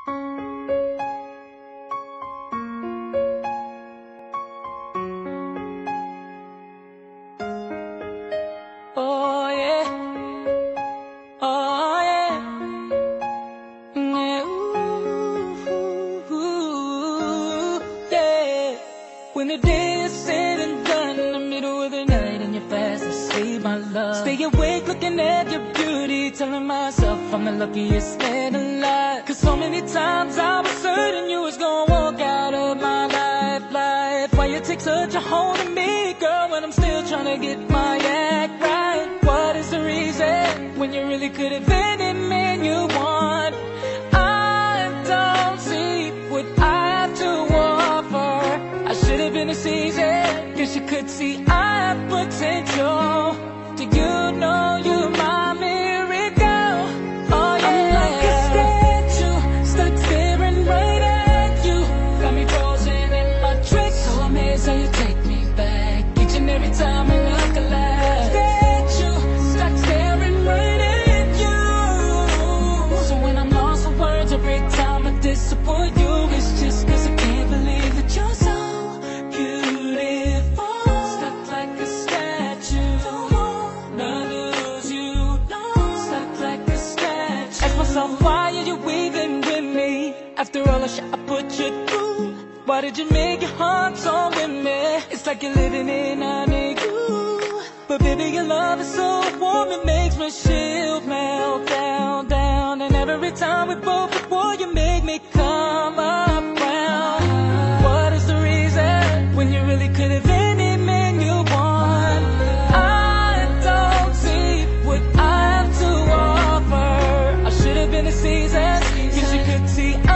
Oh yeah, oh yeah, yeah, ooh, yeah. When the day is said and done, in the middle of the night and you're fast asleep, my love, stay awake looking at your beauty, telling myself I'm the luckiest man alive. 'Cause so many times I was certain you was gonna walk out of my life. Why you take such a hold of me, girl, when I'm still trying to get my act right? What is the reason when you really could have any man you want? I don't see what I have to offer. I should have been a season, 'cause you could see I have potential. Do you know you're my miracle? Oh yeah, I'm like a statue, stuck staring right at you. Got me frozen in my tracks, so amazed how you take me back each and every time I look alive. Statue, stuck staring right at you. So when I'm lost for words every time I disappoint you, it's just 'cause I can't believe that you're so beautiful. Stuck like a statue, don't wanna lose you, no. Stuck like a statue. Ask myself, why are you even with me? After all the shit I put you through, why did you make your heart so with me? It's like you're living in you. But baby, your love is so warm, it makes my shield melt down, down. And every time we both before you make me come around. What is the reason when you really could have any man you want? I don't see what I have to offer. I should have been a season, 'cause you could see